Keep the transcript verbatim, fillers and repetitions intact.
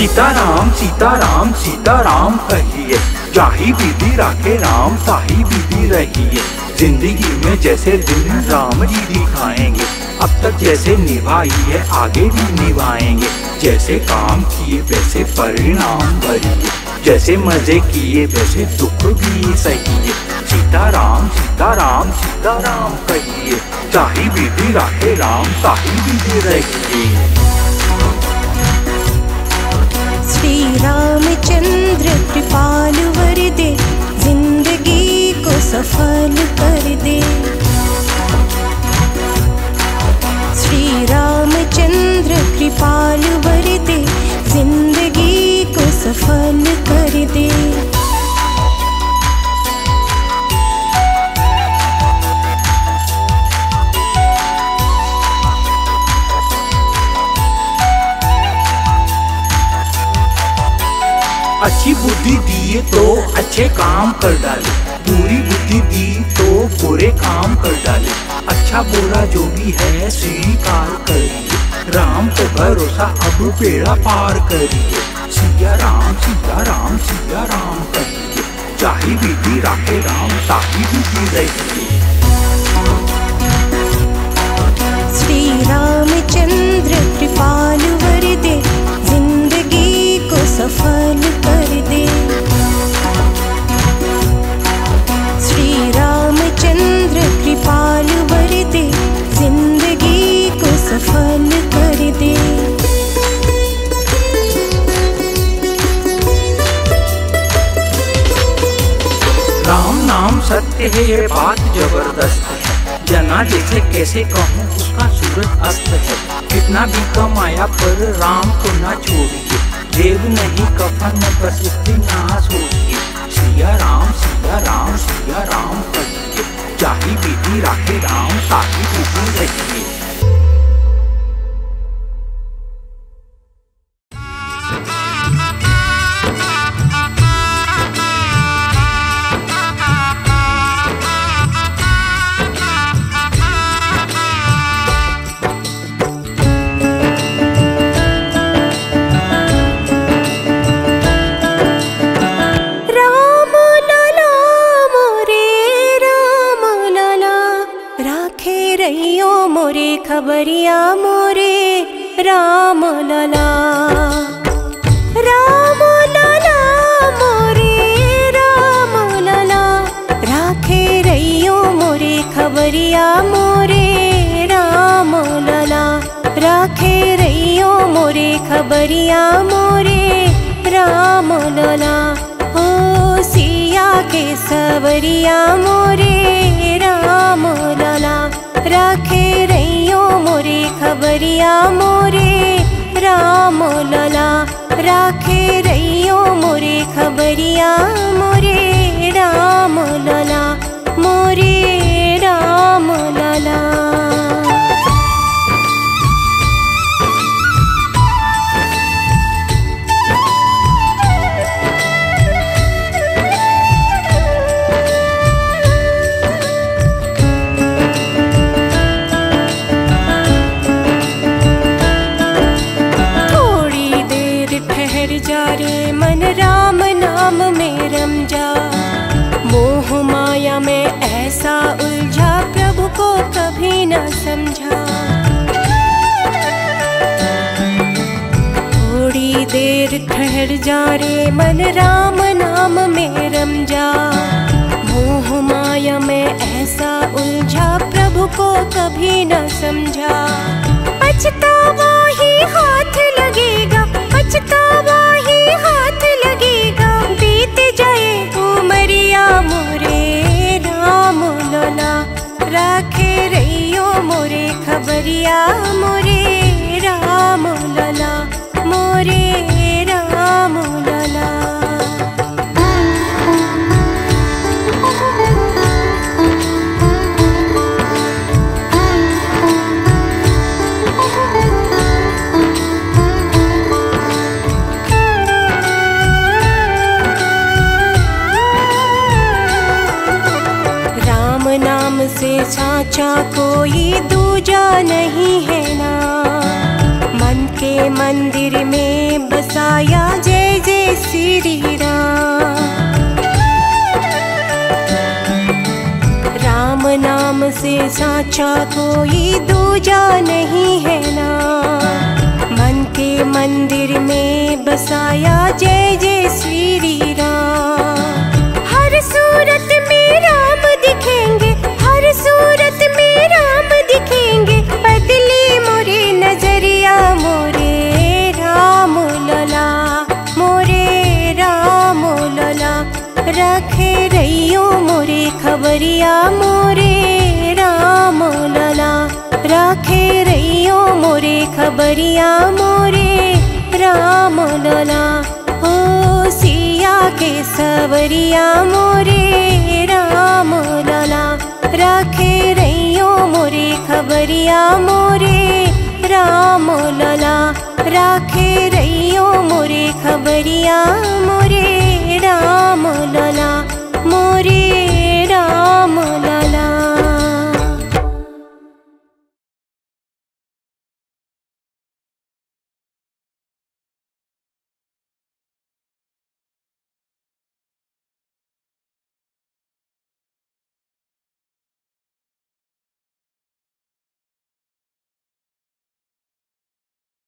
सीताराम सीताराम सीताराम कहिए, जाही विधि राखे राम ताही विधि रहिए। जिंदगी में जैसे दिन राम जी दिखाएंगे, अब तक जैसे निभाई है आगे भी निभाएंगे। जैसे काम किए वैसे परिणाम भरिए, जैसे मजे किए वैसे दुख भी सहिए। सीताराम सीताराम सीताराम कहिए, चाहे विधि राखे राम ताही विधि रहिए। श्री रामचंद्र कृपाल वर दे, जिंदगी को सफल कर दे। श्री रामचंद्र कृपाल वर दे, जिंदगी को सफल कर दे। अच्छी बुद्धि दिए तो अच्छे काम कर डाले, बुरी बुद्धि दी तो बुरे काम कर डाले। अच्छा बुरा जो भी है स्वीकार करिए, राम पे भरोसा अब बेड़ा पार करिए। सिया राम सिया राम सिया राम कहिए, चाहे विधि राखे राम ताही विधि रहिए। श्री रामचंद्र कृपाल वर दे, जिंदगी को सफल कर दे। श्री रामचंद्र कृपाल वर दे, जिंदगी को सफल कर दे। राम नाम सत्य है ये बात जबरदस्त है, जना जैसे कैसे कहूँ उसका सूरज अस्त है। कितना भी कमाया पर राम को ना छोड़िए, जेब नहीं कफन में बस इतना सोचिए। सिया राम सिया राम सिया राम कहिए, चाहे विधि राखे राम ताही विधि रहिए। खबरिया मोरे राम लला, राम लला मोरे राम लला। राखे रहियो मोरे खबरिया मोरे राम लला, राखे रहियो मोरे खबरिया मोरे राम लला। हो सिया के सवरिया मोरे राम लला, राखे रहियो मोरे खबरिया मोरे राम लला। राखे रहियो मोरे खबरिया मोरे राम लला, मोरे राम लला। जा रे मन राम नाम में रम जा, मोह माया में ऐसा उलझा प्रभु को कभी न समझा। थोड़ी देर ठहर जा रे मन राम नाम में रम जा, मोह माया में ऐसा उलझा प्रभु को कभी न समझा। पछतावा ही हाथ लगेगा, पछतावा ही हाथ लगेगा, बीत जाए उमरिया मोरे राम लला। राखे रहियो मोरे खबरिया मोरे राम लला, मोरे राम लला। से साचा कोई दूजा नहीं है ना, मन के मंदिर में बसा बसाया जय जय श्री राम। राम नाम से साचा कोई दूजा नहीं है ना, मन के मंदिर में बसाया जय जय श्री राम। हर सूरत में राम दिखेंगे, हर सूरत में राम दिखेंगे, बदले मोरे नजरिया मोरे राम लला, मोरे राम लला। रखे रहियो मोरे खबरिया मोरे राम लला, रखे रहियो मोरे खबरिया मोरे राम लला। हो सिया के सवरिया मोरे राम लला, रखे रहियो मोरे खबरिया मोरे राम लला, रखे रहियो मोरे खबरिया मोरे राम लला, मोरे